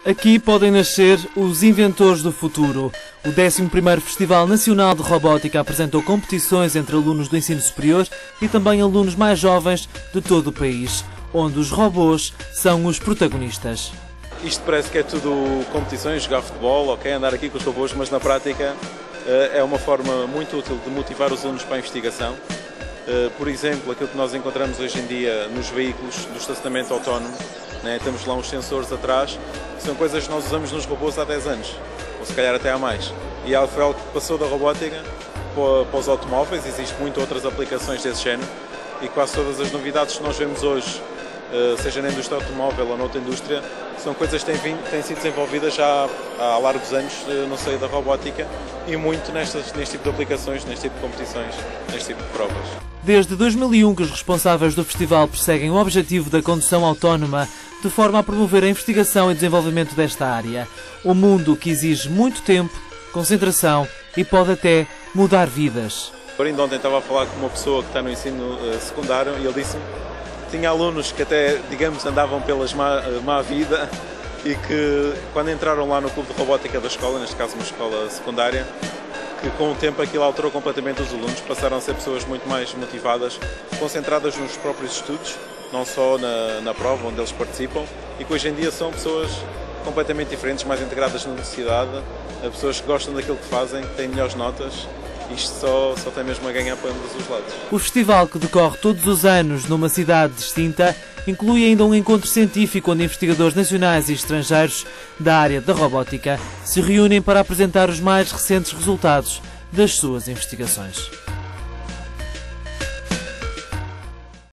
Aqui podem nascer os inventores do futuro. O 11º Festival Nacional de Robótica apresentou competições entre alunos do ensino superior e também alunos mais jovens de todo o país, onde os robôs são os protagonistas. Isto parece que é tudo competições, jogar futebol, ok, andar aqui com os robôs, mas na prática é uma forma muito útil de motivar os alunos para a investigação. Por exemplo, aquilo que nós encontramos hoje em dia nos veículos do estacionamento autónomo, né? Temos lá uns sensores atrás, que são coisas que nós usamos nos robôs há 10 anos, ou se calhar até há mais. E foi algo que passou da robótica para os automóveis, existem muitas outras aplicações desse género, e quase todas as novidades que nós vemos hoje, seja na indústria automóvel ou noutra indústria, são coisas que têm sido desenvolvidas já há largos anos no seio da robótica e muito neste tipo de aplicações, neste tipo de competições, neste tipo de provas. Desde 2001 que os responsáveis do festival perseguem o objetivo da condução autónoma de forma a promover a investigação e desenvolvimento desta área. Um mundo que exige muito tempo, concentração e pode até mudar vidas. Ainda ontem estava a falar com uma pessoa que está no ensino secundário e ele disse-me que tinha alunos que até, digamos, andavam pelas má vida e que quando entraram lá no clube de robótica da escola, neste caso uma escola secundária, que com o tempo aquilo alterou completamente os alunos, passaram a ser pessoas muito mais motivadas, concentradas nos próprios estudos, não só na prova onde eles participam, e que hoje em dia são pessoas completamente diferentes, mais integradas na universidade, pessoas que gostam daquilo que fazem, que têm melhores notas. Isto só tem mesmo a ganhar para ambos os lados. O festival, que decorre todos os anos numa cidade distinta, inclui ainda um encontro científico onde investigadores nacionais e estrangeiros da área da robótica se reúnem para apresentar os mais recentes resultados das suas investigações.